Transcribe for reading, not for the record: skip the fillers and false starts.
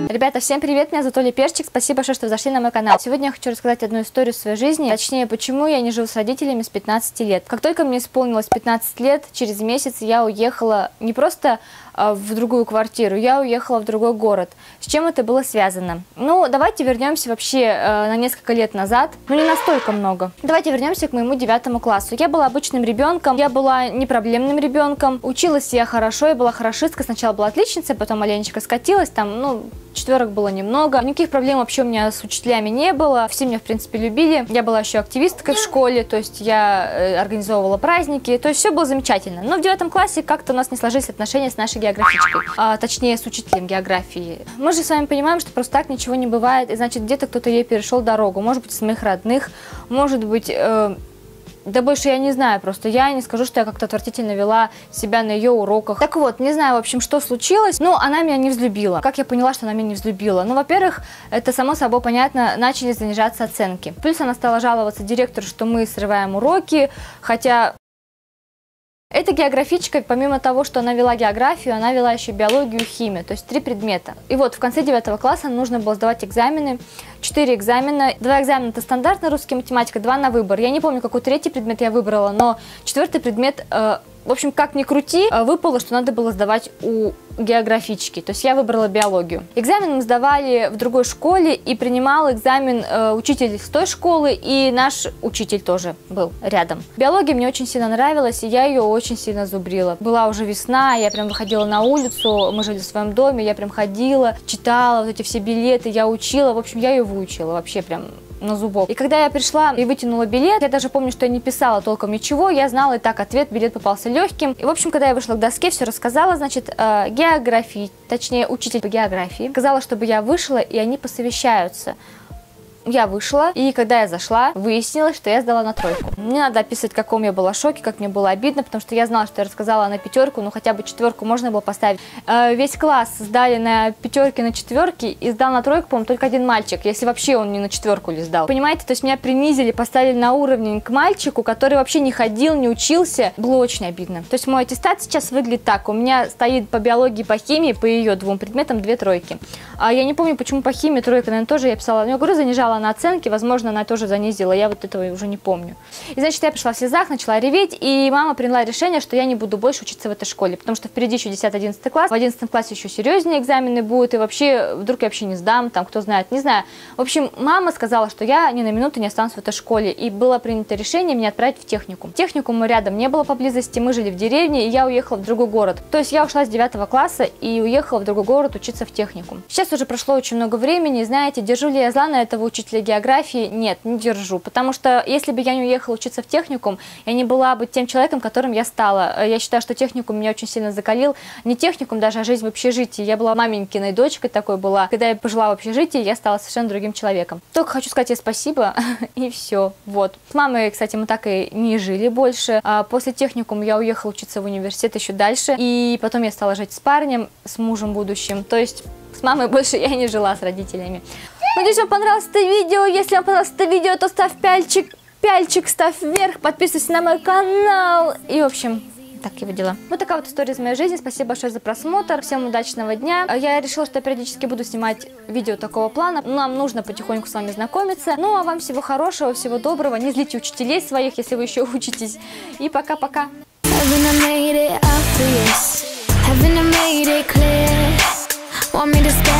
Ребята, всем привет, меня зовут Оля Перчик, спасибо большое, что вы зашли на мой канал. Сегодня я хочу рассказать одну историю своей жизни, точнее, почему я не живу с родителями с 15 лет. Как только мне исполнилось 15 лет, через месяц я уехала не просто в другую квартиру, я уехала в другой город. С чем это было связано? Ну, давайте вернемся вообще на несколько лет назад, ну не настолько много. Давайте вернемся к моему 9 классу. Я была обычным ребенком, я была непроблемным ребенком, училась я хорошо, я была хорошисткой, сначала была отличницей, потом маленечко скатилась, там, ну, четверок было немного. Никаких проблем вообще у меня с учителями не было, все меня, в принципе, любили. Я была еще активисткой в школе, то есть я организовывала праздники, то есть все было замечательно. Но в 9 классе как-то у нас не сложились отношения с нашей географичкой, точнее с учителем географии. Мы же с вами понимаем, что просто так ничего не бывает, и значит где-то кто-то ей перешел дорогу, может быть, с моих родных, может быть... Да больше я не знаю, просто я не скажу, что я как-то отвратительно вела себя на ее уроках. Так вот, не знаю, в общем, что случилось, но она меня не взлюбила. Как я поняла, что она меня не взлюбила? Ну, во-первых, это само собой понятно, начали занижаться оценки. Плюс она стала жаловаться директору, что мы срываем уроки, хотя... Эта географичка, помимо того, что она вела географию, она вела еще биологию и химию, то есть 3 предмета. И вот в конце 9 класса нужно было сдавать экзамены, 4 экзамена. 2 экзамена это стандартный русский, математика, 2 на выбор. Я не помню, какой 3-й предмет я выбрала, но 4-й предмет, в общем, как ни крути, выпало, что надо было сдавать у географички. То есть я выбрала биологию. Экзамен мы сдавали в другой школе, и принимал экзамен учитель с той школы, и наш учитель тоже был рядом. Биология мне очень сильно нравилась, и я ее очень сильно зубрила. Была уже весна, я прям выходила на улицу, мы жили в своем доме, я прям ходила, читала вот эти все билеты, я учила, в общем, я ее выучила вообще прям на зубок. И когда я пришла и вытянула билет, я даже помню, что я не писала толком ничего, я знала и так ответ, билет попался легким. И, в общем, когда я вышла к доске, все рассказала, значит, географии, точнее, учитель по географии, сказала, чтобы я вышла, и они посовещаются. Я вышла, и когда я зашла, выяснилось, что я сдала на 3. Не надо описывать, в каком я была шоке, как мне было обидно, потому что я знала, что я рассказала на 5, ну хотя бы 4 можно было поставить. Весь класс сдали на 5, на 4, и сдал на 3, по-моему, только один мальчик, если вообще он не на 4 ли сдал. Понимаете, то есть меня принизили, поставили на уровень к мальчику, который вообще не ходил, не учился. Было очень обидно. То есть мой аттестат сейчас выглядит так. У меня стоит по биологии, по химии, по ее 2 предметам 2 тройки. Я не помню, почему по химии 3, наверное, тоже я писала. Я говорю, занижала на оценки, возможно, она тоже занизила, я вот этого уже не помню. И, значит, я пришла в слезах, начала реветь, и мама приняла решение, что я не буду больше учиться в этой школе, потому что впереди еще 10-11 класс, в 11 классе еще серьезнее экзамены будут, и вообще, вдруг я вообще не сдам, там, кто знает, не знаю. В общем, мама сказала, что я ни на минуту не останусь в этой школе, и было принято решение меня отправить в техникум. Техникума рядом не было поблизости, мы жили в деревне, и я уехала в другой город. То есть я ушла с 9 класса и уехала в другой город учиться в техникум. Сейчас уже прошло очень много времени, знаете, держу ли я зла на этого учителя географии? Нет, не держу, потому что если бы я не уехала учиться в техникум, я не была бы тем человеком, которым я стала. Я считаю, что техникум меня очень сильно закалил. Не техникум даже, а жизнь в общежитии. Я была маменькиной дочкой такой была. Когда я пожила в общежитии, я стала совершенно другим человеком. Только хочу сказать ей спасибо, и все. Вот. С мамой, кстати, мы так и не жили больше. После техникума я уехала учиться в университет еще дальше, и потом я стала жить с парнем, с мужем будущим. То есть с мамой больше я не жила с родителями. Надеюсь, вам понравилось это видео. Если вам понравилось это видео, то ставь пальчик, ставь вверх, подписывайся на мой канал. И, в общем, такие дела. Вот такая вот история из моей жизни. Спасибо большое за просмотр. Всем удачного дня. Я решила, что я периодически буду снимать видео такого плана. Нам нужно потихоньку с вами знакомиться. Ну, а вам всего хорошего, всего доброго. Не злите учителей своих, если вы еще учитесь. И пока-пока. Want me to stay